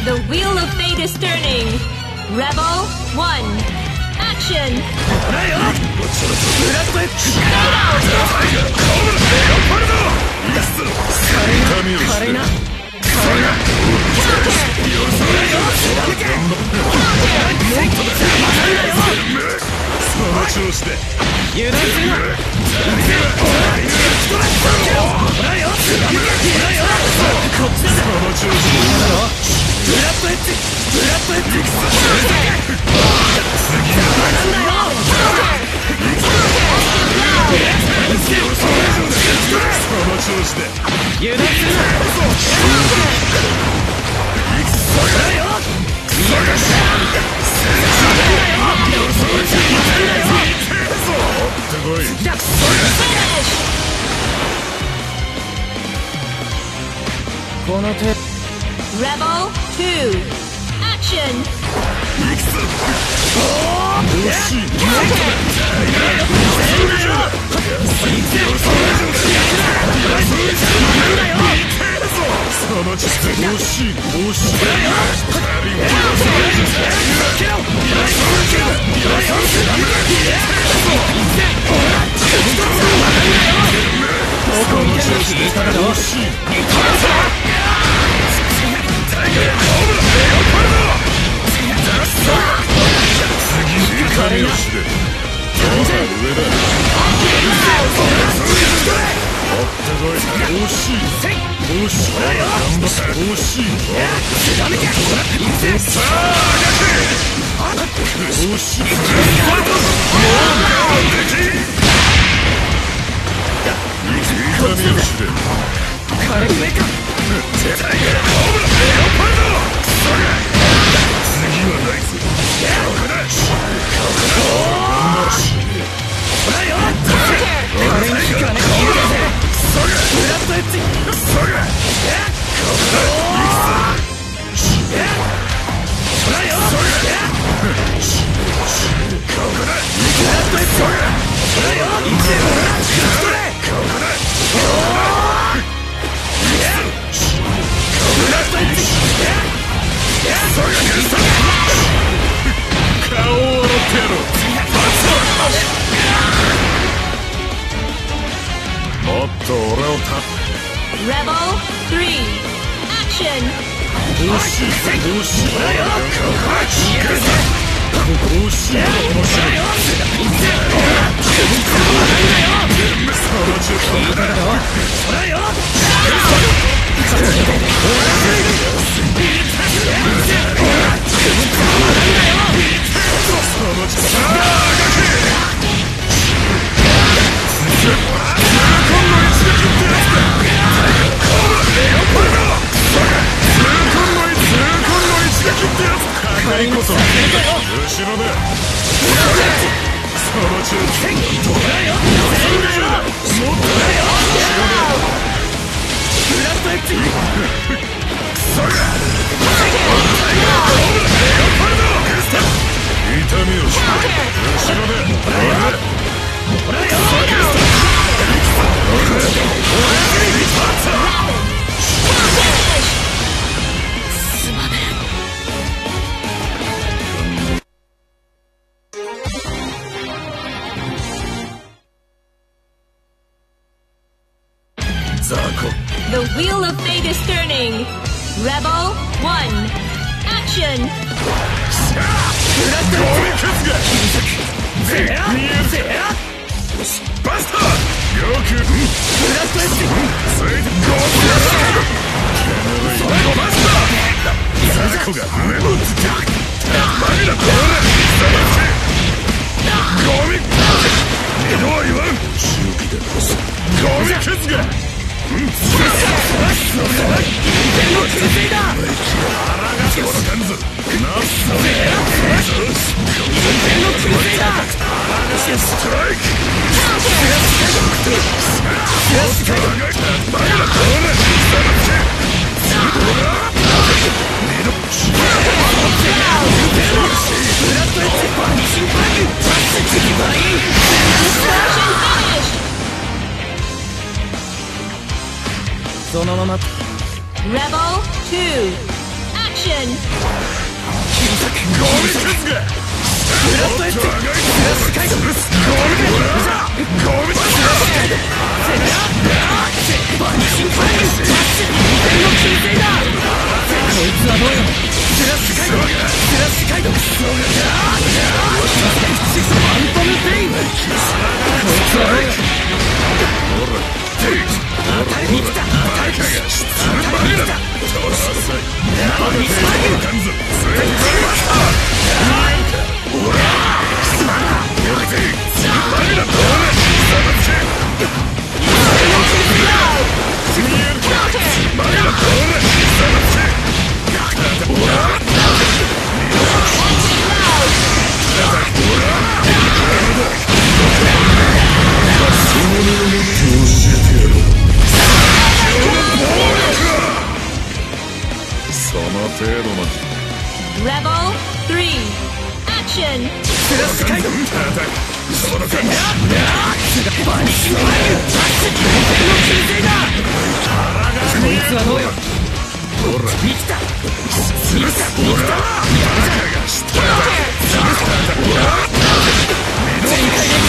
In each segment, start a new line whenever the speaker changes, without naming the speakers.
The wheel of fate is turning. Rebel 1. Action. Rebel 2. Action. Rebel 3. Action. The wheel of fate is turning. Rebel 1. Action. Rebel 2. Action!
ゴールカズがブラッドエッジブラスカイドゴールゴールブラスカイドセナバニシンファイルマッシュ2点の救世だこいつはどうよブラスカイドブラスカイドファントムペインこいつはどうよ当たりに来た当たりに来たバニシンファイルその程度の
Rebel 3 Action!
ブラスカイドその間バニシンファイルの救世だこいつはどうよ生きた生きた全開で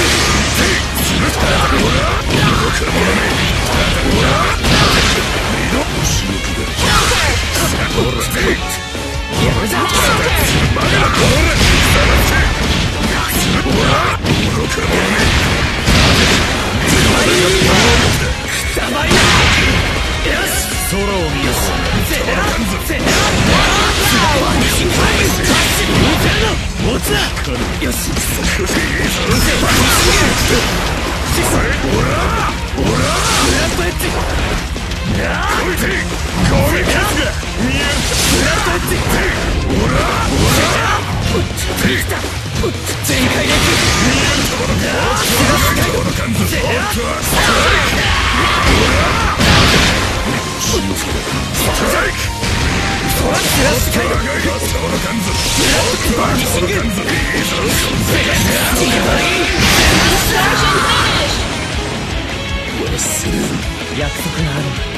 空を見よゼラゼラバニシンファイル持つなよしバニシンオラブラッドエッジゴールカズが見えるブラッドエッジオラできた全開で見えるところかブラスカイドゼラストライクブラスカイドバニシング約束がある。